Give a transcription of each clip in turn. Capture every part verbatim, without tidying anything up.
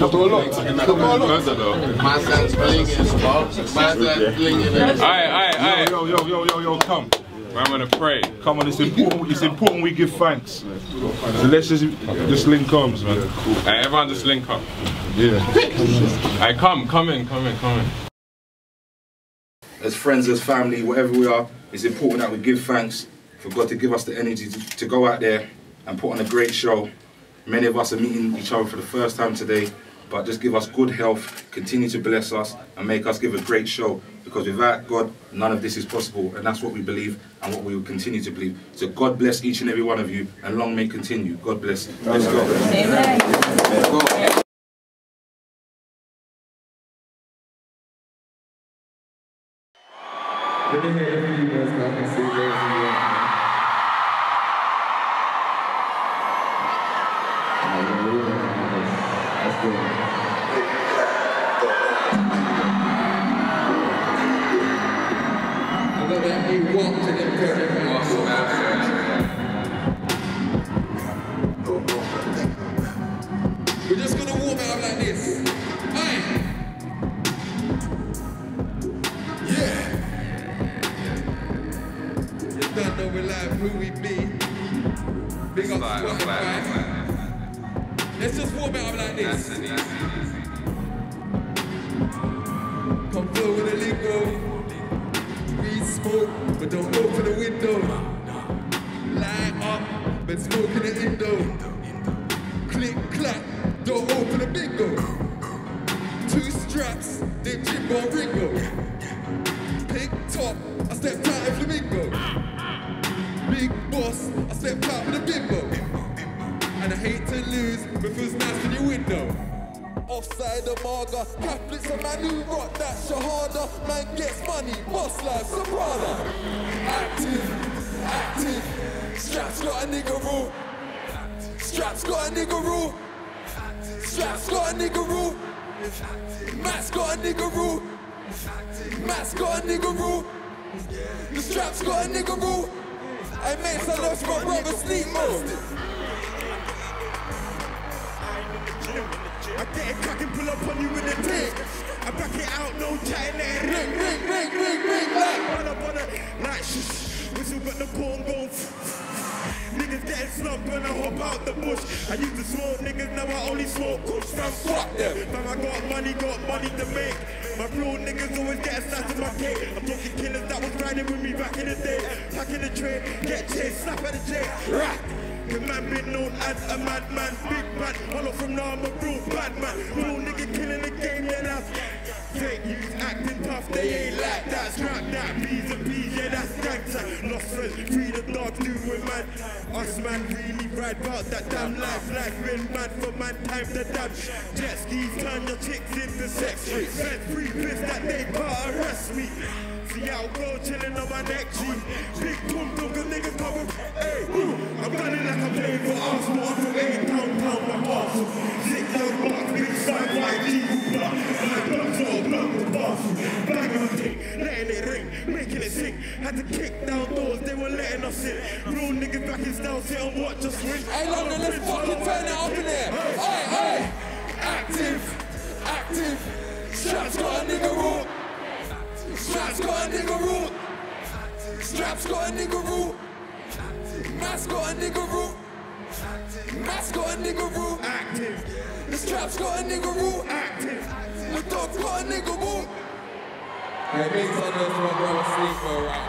I've got a lot. I've got a lot. My son's blinging, Bob. My son's blinging. Aye, aye, aye. Yo, yo, yo, yo, yo, come. I'm gonna pray. Come on, it's important. It's important we give thanks. So let's just just link arms, man. Alright, everyone just link up. Yeah. Alright, come, come in, come in, come in. As friends, as family, whatever we are, it's important that we give thanks for God to give us the energy to, to go out there and put on a great show. Many of us are meeting each other for the first time today, but just give us good health, continue to bless us, and make us give a great show. Because without God, none of this is possible, and that's what we believe and what we will continue to believe. So God bless each and every one of you, and long may it continue. God bless. Let's go. Amen. Let's go. Let me hear the females come and see those who want. Let's go. Let me walk to the curtain. We're just gonna warm it up like this. Aye. Yeah. You don't know we live who we be. Big up Spotify. Let's just warm it up like this. Come flow with a lingo. Smoke, but don't open the window. Light up, but smoke in the window. Click, clack, don't open the bingo. Two straps, then Jimbo Ringo. Pink top, I stepped out in flamingo. Big boss, I stepped out with a bimbo. And I hate to lose, but feels nice in your window. Offside the marga, Catholics and man who rock that shahada. Man gets money, boss like soprano. Active, active, Straps got a nigga rule. Straps got a nigga rule. Straps got a nigga rule. Matt's got a nigga rule. Matt's got a nigga rule. The straps got a nigga rule. I made some love my brother sleep mode. I get it crack and pull up on you with a dick. I back it out, no chatting, let it ring, ring, ring, ring, ring, like butter, butter, like shh. We still got the corn going. Niggas getting snubbed when I hop out the bush. I used to smoke niggas, now I only smoke kush. Fam, fuck them. Fam, I got money, got money to make. My real niggas always get a slice of my cake. I'm talking killers that was riding with me back in the day. Packing the tray, get chased, snap at the J. Right. The man been known as a madman, big man. Hollow from now, I'm a real bad man. Real nigga killing the game, yeah, that's fake news, acting tough, they ain't like that. Strap that, B's and B's, yeah, that's gangster. Lost friends, free the dogs, do it, man. Us, man, really ride about that damn life. Life been mad for man, time to damn. Jet skis turn your chicks into sex. Feds free piss that they can't arrest me. See how go chillin' on my neck, G. Big boom, boom, cause niggas cover. Hey, I'm running like I'm playing for Arsenal. I'm from eight pound, pound, my parcel. Six young blocks, big side, white G. And I block so block the parcel. Bang on thing, letting it ring, making it sing. Had to kick down doors, they were letting us in. Real niggas back in style, sit and watch us win. Hey, London, let's fucking turn it up in there. Hey, hey, active, active. Straps got a nigga raw. Straps got a nigga rule. Straps got a nigga rule. Matt's got a nigga rule. Matt's got a nigga rule. Active. The straps got a nigga rule. Active. The dog's got a nigga rule. Hey, make some noise for my brother Sleeper right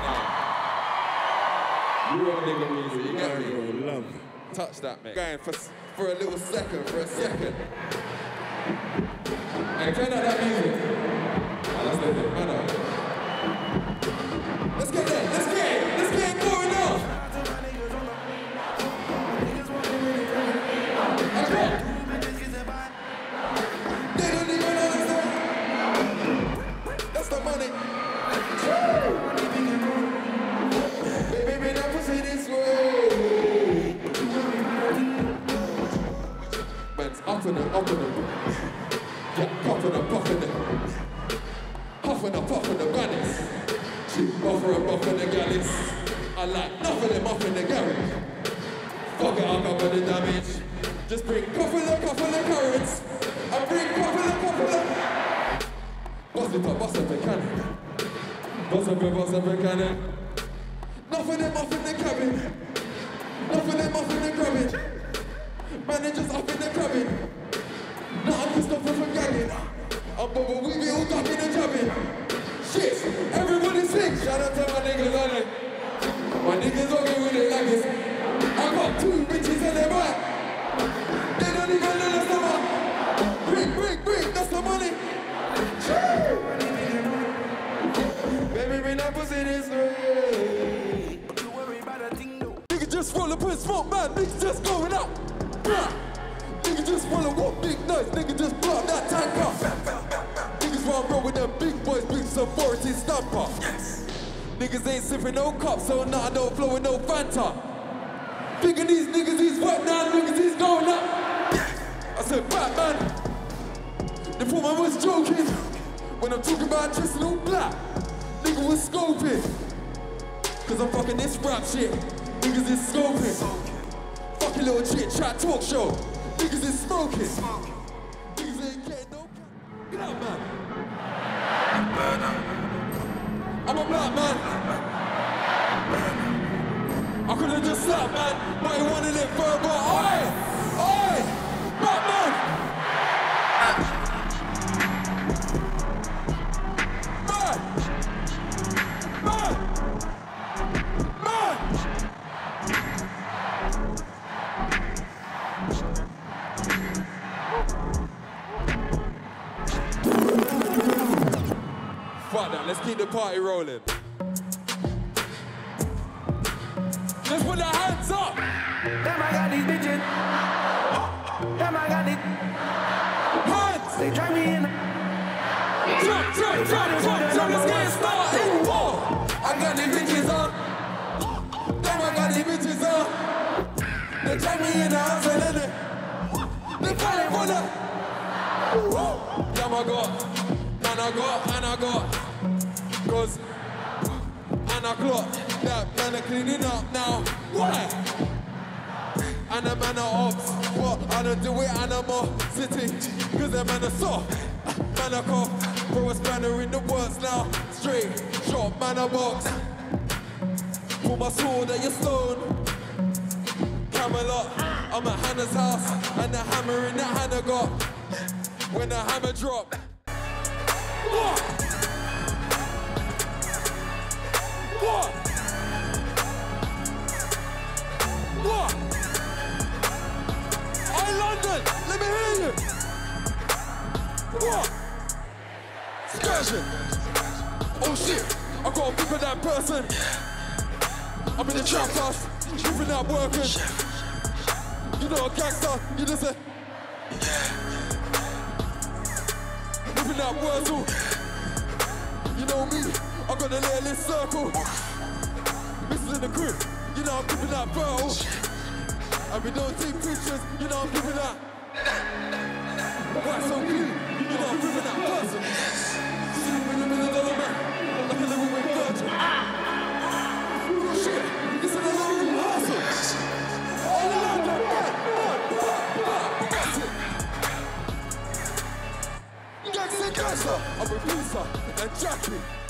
now. You want nigga music, you got me. Love. Touch that, mate. Going for, for a little second, for a second. Hey, turn out that music. Oh, that's the thing, I know. Let's get there, let's get it, let's get it going now. Okay. They don't even understand. That's the money. Baby, baby, that pussy this way. Man's up and up and up. Yeah, puffin' and puffin' and puffin' and puffin' the grannies. She buffer and buffer the galleys. I like enough of them up in the garage. Fuck it, I'll cover the damage. Just bring couple of couple of carrots. I bring bust it up, bust up the cannon. Bust up, bust up the cannon. Enough of them off in the cabin. Enough of them off in the cabin. Managers up in the cabin. Now I'm just stopping from gagging. I'm bubble, we be all up in the cabin. Shit, everybody sing. Shout out to my niggas on it. My niggas on me with the laggers. I got two bitches in their back. They don't even know the summer. Bring, bring, bring, that's the money. Baby, bring that pussy this way. Don't worry about a thing, no. Niggas just roll up and smoke, man. Niggas just going up. Niggas just wanna walk big nights. Niggas just block that tank up. Niggas run roll with them big boys, big authority stamper. Yes. Niggas ain't sipping no cups, so nah, no flow with no Fanta. Bigger these niggas, he's wet now, niggas, he's going up. I said, Batman. The poor man was joking. When I'm talking about Tristan all black, nigga was scoping. Cause I'm fucking this rap shit. Niggas is scoping. Fucking little chit chat talk show. Niggas is smoking. Niggas ain't getting no. Get out, man. I'm a black man. I could've just slapped, man, but he wanted it further. Oi! Oi! Batman! Man! Man! Man! Fuck that, let's keep the party rolling. Let's put our hands up! Damn, I got these bitches. Damn, I got these. Hands! They drag me in. Jump, jump, jump, jump, jump, let's get started! Whoa! I got these bitches on. Damn, I got these bitches on. They drag me in the house and then they They finally wanna. Damn, I got, and I got, and I got. Cause, and I clock. That man are cleaning up now. Why? And the man are ops. What? I don't do it animosity. Cause the man are soft. Man are cough. Throw a spanner in the works now. Straight shot, man a box. Put my sword at your stone. Camelot. I'm at Hannah's house. And the hammer in the Hannah got. When the hammer drop. What? What? What? Hey London, let me hear you. What? Excursion. Oh shit, I got a pick of that person. I'm in the trap house, moving out working. You know a gangster, you just say. Moving out Wurzel. You know me, I got a little list circle. Missus in the crib. You know I'm giving that bro. And we don't take pictures, you know I'm giving that. Why so clean? You know I'm giving that person. Sleep in the middle of the man, like a little bit virgin. Oh shit, this is a little rehearsal. All around that man, that's it. Gangsta, gangsta, I'm a producer and Jackie.